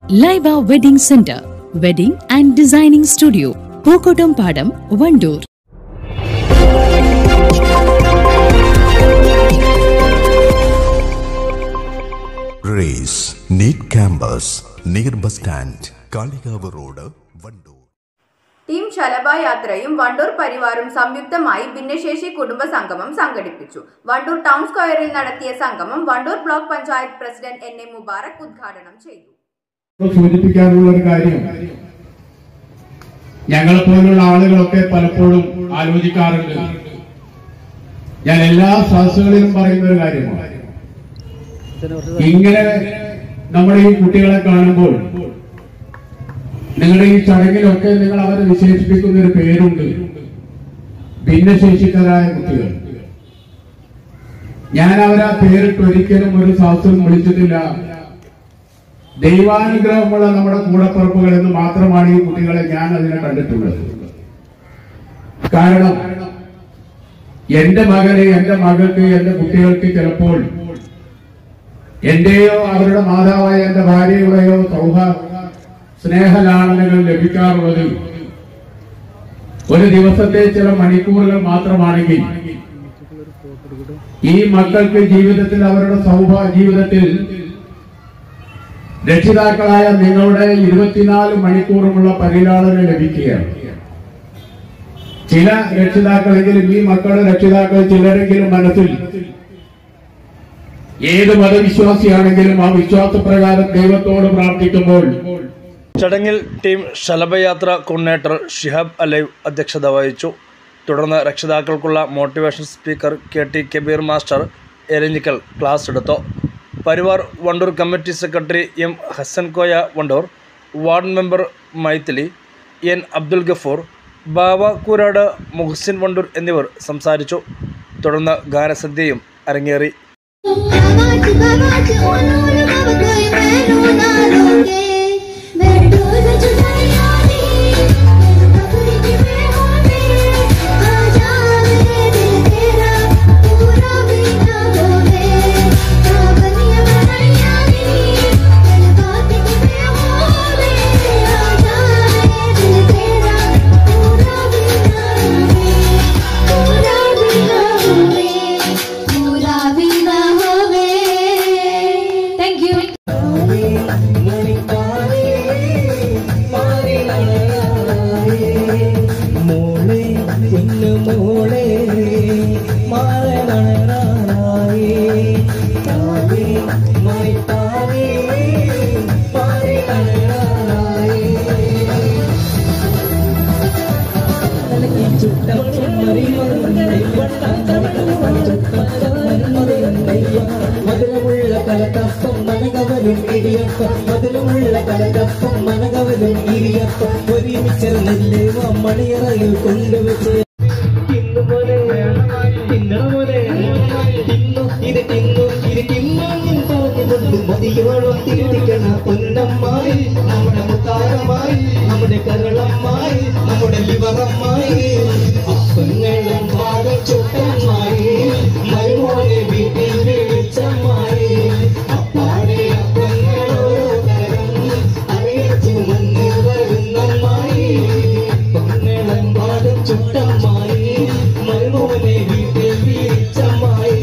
Laiba Wedding Center, Wedding and Designing Studio, Pokotam Padam, Wandoor. Race Neat Campus near bus stand, Kaligava Road, Wandoor. Team ശലഭായാത്രയും വണ്ടൂർ പരിവാറും സംയുക്തമായി ഭിന്നശേഷി കുടുംബ സംഗമം സംഘടിപ്പിച്ചു. വണ്ടൂർ ടൗൺ സ്ക്വയറിൽ നടത്തിയ സംഗമം Wandoor block panchayat president N A. Mubarak ഉദ്ഘാടനം ചെയ്തു. സൂചിപ്പിക്കാനുള്ള ഒരു കാര്യം, ഞങ്ങളെപ്പോലുള്ള ആളുകളൊക്കെ പലപ്പോഴും ആലോചിക്കാറുണ്ട്. ഞാൻ എല്ലാ സദസ്സുകളിലും പറയുന്ന ഒരു കാര്യമാണ്, ഇങ്ങനെ നമ്മുടെ ഈ കുട്ടികളെ കാണുമ്പോൾ നിങ്ങളുടെ ഈ ചടങ്ങിലൊക്കെ നിങ്ങൾ അവരെ വിശേഷിപ്പിക്കുന്ന ഒരു പേരുണ്ട്, ഭിന്നശേഷിക്കാരായ കുട്ടികൾ. ഞാൻ അവരാ പേരിട്ട് ഒരിക്കലും ഒരു സദസ്സിലും വിളിച്ചിട്ടില്ല. ദൈവാനുഗ്രഹമുള്ള നമ്മുടെ കൂടപ്പുറപ്പുകൾ എന്ന് മാത്രമാണ് ഈ കുട്ടികളെ ഞാൻ അതിനെ കണ്ടിട്ടുള്ളത്. കാരണം എന്റെ മകന്, എന്റെ മകൾക്ക്, എന്റെ കുട്ടികൾക്ക് ചിലപ്പോൾ എന്റെയോ അവരുടെ മാതാവായ എന്റെ ഭാര്യയുടെയോ സ്നേഹലാളനകൾ ലഭിക്കാറുള്ളത് ഒരു ദിവസത്തെ ചില മണിക്കൂറുകൾ മാത്രമാണെങ്കിൽ ഈ മക്കൾക്ക് ജീവിതത്തിൽ, അവരുടെ ജീവിതത്തിൽ രക്ഷിതാക്കളായ നിങ്ങളുടെ 24 മണിക്കൂറുമുള്ള പരിലാളന ലഭിക്കുകയാണ്. ചില രക്ഷിതാക്കളെങ്കിലും, ഈ മക്കളുടെ രക്ഷിതാക്കൾ ചിലരെങ്കിലും മനസ്സിൽ ഏത് മതവിശ്വാസിയാണെങ്കിലും ആ വിശ്വാസപ്രകാരം ദൈവത്തോട് പ്രാർത്ഥിക്കുമ്പോൾ. ചടങ്ങിൽ team Shalabhayathra coordinator Shihab Alive അധ്യക്ഷത വഹിച്ചു. തുടർന്ന് രക്ഷിതാക്കൾക്കുള്ള motivation speaker KT Kabeer master Eranhikkal class എടുത്തു. Parivar Wandoor committee secretary M Hasankoya Wandoor, ward member Mythili, N Abdul Gafoor, Bava Koorad, Muhsin Wandoor എന്നിവർ സംസാരിച്ചു. തുടർന്ന് ഗാനസദ്യയും അരങ്ങേറി. മധുരമുള്ള കലക്കപ്പം മനകവരും ഇടിയപ്പം, മധുരമുള്ള കലക്കപ്പം മനകവരും ഇടിയപ്പം, ഒരുമിച്ചെറിഞ്ഞില്ലേ മണിയറയിൽ കൊണ്ടുവച്ച് തിന്നുപോലെ തിന്നണപോലെ തിന്നു ഇത് തിന്നു ഇത് തിന്നു പറഞ്ഞുകൊണ്ട് മതിയോളം തിരുത്തിക്കണ പൊന്നമ്മായി, നമ്മുടെ മുത്താരമായി, നമ്മുടെ കരളമ്മായി, നമ്മുടെ ലിവറമ്മായി, അപ്പങ്ങളും പാകം ചുട്ടമ്മായി, മരുമോനെ വീട്ടിൽ വിളിച്ചമ്മായി, അപ്പാടെ അപ്പങ്ങളോരോ തരം അറിയിച്ചു മുന്നിൽ വരുന്നമ്മായി, പൊന്നളം പാകം ചുട്ടമ്മായി, മരുമോനെ വീട്ടിൽ വിളിച്ചമ്മായി.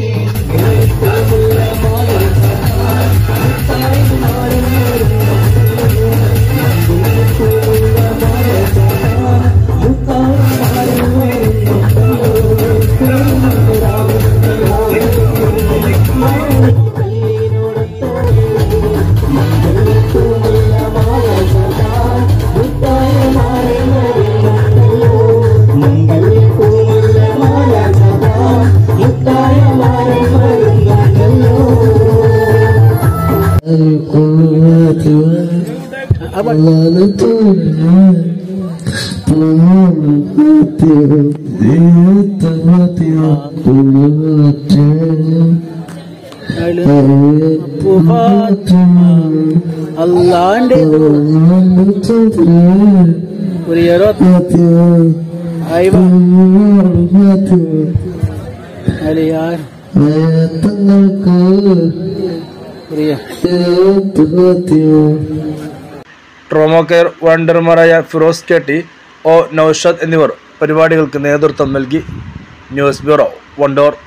അല്ലാണ്ട് ട്രോമോ കെയർ വളണ്ടിയർമാരായ ഫിറോസ് KT, ഒ നൌഷാദ് എന്നിവർ പരിപാടികൾക്ക് നേതൃത്വം നൽകി. News bureau, Wandoor.